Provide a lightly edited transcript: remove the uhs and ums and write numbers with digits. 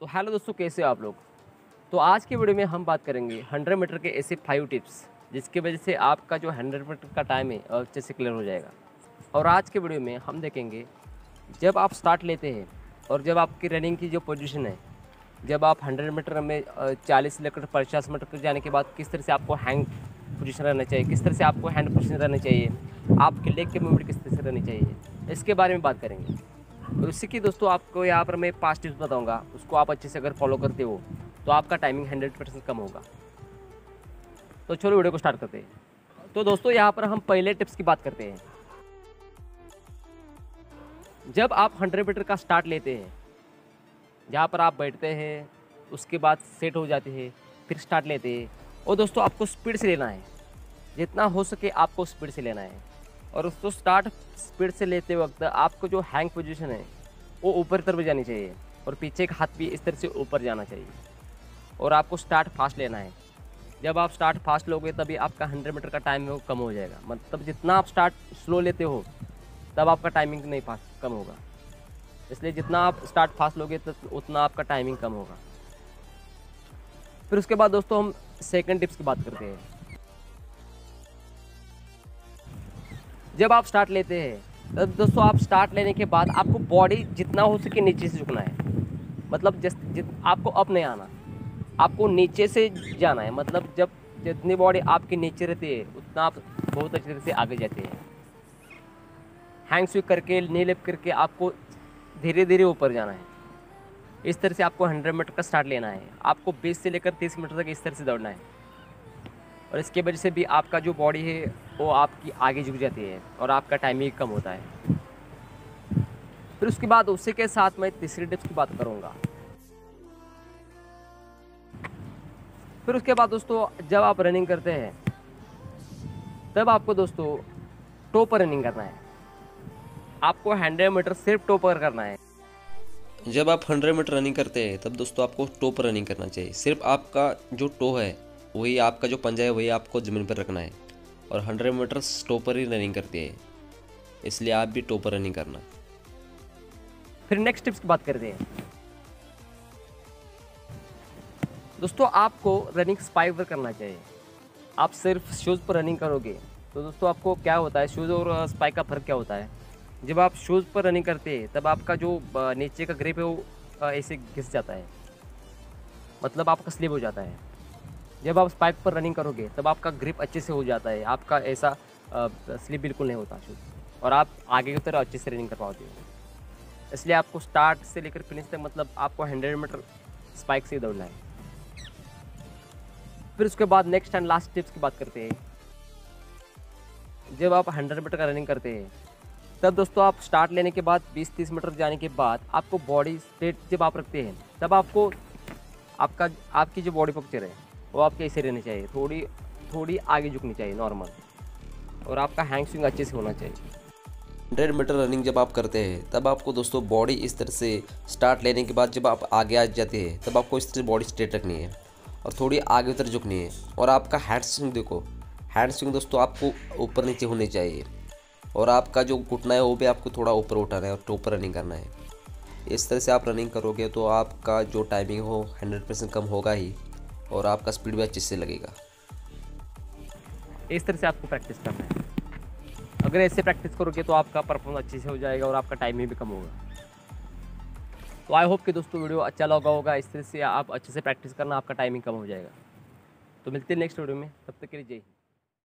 तो हेलो दोस्तों, कैसे हो आप लोग। तो आज की वीडियो में हम बात करेंगे 100 मीटर के ऐसे 5 टिप्स जिसकी वजह से आपका जो 100 मीटर का टाइम है अच्छे से क्लियर हो जाएगा। और आज के वीडियो में हम देखेंगे जब आप स्टार्ट लेते हैं और जब आपकी रनिंग की जो पोजीशन है, जब आप 100 मीटर में 40 से लेकर 50 मीटर तक जाने के बाद किस तरह से आपको हैंग पोजीशन रहना चाहिए, किस तरह से आपको हैंड पोजीशन रहना चाहिए, आपके लेग के मूवमेंट किस तरह से रहनी चाहिए, इसके बारे में बात करेंगे। और उसी की दोस्तों आपको यहाँ पर मैं 5 टिप्स बताऊंगा, उसको आप अच्छे से अगर फॉलो करते हो तो आपका टाइमिंग 100% कम होगा। तो चलो वीडियो को स्टार्ट करते हैं। तो दोस्तों यहाँ पर हम पहले टिप्स की बात करते हैं। जब आप 100 मीटर का स्टार्ट लेते हैं, जहाँ पर आप बैठते हैं, उसके बाद सेट हो जाते हैं, फिर स्टार्ट लेते हैं। और दोस्तों आपको स्पीड से लेना है, जितना हो सके आपको स्पीड से लेना है। और उसको स्टार्ट स्पीड से लेते वक्त आपको जो हैंग पोजीशन है वो ऊपर तरफ जानी चाहिए और पीछे का हाथ भी इस तरह से ऊपर जाना चाहिए। और आपको स्टार्ट फास्ट लेना है। जब आप स्टार्ट फास्ट लोगे तभी आपका 100 मीटर का टाइम है वो कम हो जाएगा। मतलब जितना आप स्टार्ट स्लो लेते हो तब आपका टाइमिंग नहीं फास्ट कम होगा। इसलिए जितना आप स्टार्ट फास्ट लोगे तो उतना आपका टाइमिंग कम होगा। फिर उसके बाद दोस्तों हम सेकंड टिप्स की बात करते हैं। जब आप स्टार्ट लेते हैं तब दोस्तों आप स्टार्ट लेने के बाद आपको बॉडी जितना हो सके नीचे से झुकना है। मतलब आपको अप नहीं आना, आपको नीचे से जाना है। मतलब जब जितनी बॉडी आपकी नीचे रहती है उतना आप बहुत अच्छी तरह से आगे जाते हैं। हैंग स्विक करके नी लिफ्ट करके आपको धीरे धीरे ऊपर जाना है। इस तरह से आपको 100 मीटर का स्टार्ट लेना है। आपको 20 से लेकर 30 मीटर तक इस तरह से दौड़ना है। और इसके वजह से भी आपका जो बॉडी है वो आपकी आगे झुक जाती है और आपका टाइम भी कम होता है। फिर उसके बाद उसी के साथ मैं तीसरी टिप्स की बात करूँगा। फिर उसके बाद दोस्तों जब आप रनिंग करते हैं तब आपको दोस्तों टो पर रनिंग करना है। आपको 100 मीटर सिर्फ टो पर करना है। जब आप 100 मीटर रनिंग करते हैं तब दोस्तों आपको टो पर रनिंग करना चाहिए। सिर्फ आपका जो टो है वही, आपका जो पंजा है वही आपको ज़मीन पर रखना है। और 100 मीटर टो पर ही रनिंग करती है, इसलिए आप भी टो पर रनिंग करना। फिर नेक्स्ट टिप्स की बात करते हैं। दोस्तों आपको रनिंग स्पाइक पर करना चाहिए। आप सिर्फ शूज़ पर रनिंग करोगे तो दोस्तों आपको क्या होता है, शूज़ और स्पाइक का फ़र्क क्या होता है। जब आप शूज़ पर रनिंग करते हैं तब आपका जो नीचे का ग्रिप है वो ऐसे घिस जाता है, मतलब आपका स्लिप हो जाता है। जब आप स्पाइक पर रनिंग करोगे तब आपका ग्रिप अच्छे से हो जाता है, आपका ऐसा स्लिप बिल्कुल नहीं होता शूज़, और आप आगे की तरह अच्छे से रनिंग कर पाते हो। इसलिए आपको स्टार्ट से लेकर फिनिश तक मतलब आपको 100 मीटर स्पाइक से ही दौड़ना है। फिर उसके बाद नेक्स्ट एंड लास्ट टिप्स की बात करते हैं। जब आप 100 मीटर का रनिंग करते हैं तब दोस्तों आप स्टार्ट लेने के बाद 20-30 मीटर जाने के बाद आपको बॉडी स्ट्रेट जब आप रखते हैं तब आपको आपकी जो बॉडी पोस्चर है वो आपके ऐसे रहनी चाहिए, थोड़ी आगे झुकनी चाहिए नॉर्मल, और आपका हैंग स्विंग अच्छे से होना चाहिए। 100 मीटर रनिंग जब आप करते हैं तब आपको दोस्तों बॉडी इस तरह से स्टार्ट लेने के बाद जब आप आगे आ जाते हैं तब आपको इस तरह से बॉडी स्ट्रेट रखनी है और थोड़ी आगे उधर झुकनी है। और आपका हैंड स्विंग देखो, हैंड स्विंग दोस्तों आपको ऊपर नीचे होनी चाहिए। और आपका जो घुटना है वो भी आपको थोड़ा ऊपर उठाना है और टॉप पर रनिंग करना है। इस तरह से आप रनिंग करोगे तो आपका जो टाइमिंग हो 100% कम होगा ही, और आपका स्पीड भी अच्छे से लगेगा। इस तरह से आपको प्रैक्टिस करना है। अगर ऐसे प्रैक्टिस करोगे तो आपका परफॉर्मेंस अच्छे से हो जाएगा और आपका टाइम भी कम होगा। तो आई होप कि दोस्तों वीडियो अच्छा लगा होगा। इस तरह से आप अच्छे से प्रैक्टिस करना, आपका टाइमिंग कम हो जाएगा। तो मिलते हैं नेक्स्ट वीडियो में, तब तक के लिए जय हिंद।